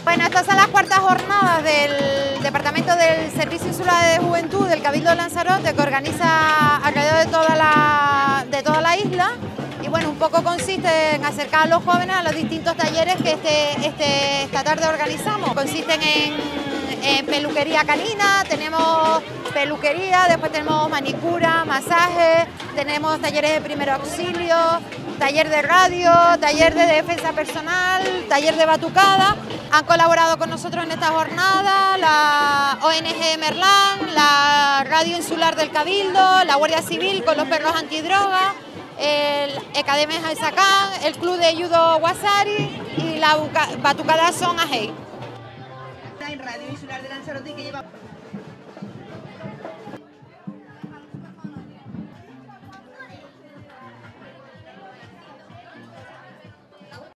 Bueno, estas son las cuartas jornadas del Departamento del Servicio Insular de Juventud del Cabildo de Lanzarote, que organiza alrededor de toda la isla. Y bueno, un poco consiste en acercar a los jóvenes a los distintos talleres que esta tarde organizamos. Consisten en peluquería canina, tenemos peluquería, después tenemos manicura, masaje, tenemos talleres de primer auxilio, taller de radio, taller de defensa personal, taller de batucada. Han colaborado con nosotros en esta jornada la ONG Merlán, la Radio Insular del Cabildo, la Guardia Civil con los perros antidroga, el Academia Jaisacán, el Club de Judo Wasari y la Batucada Son Ajei. En Radio Insular de Lanzarote, que lleva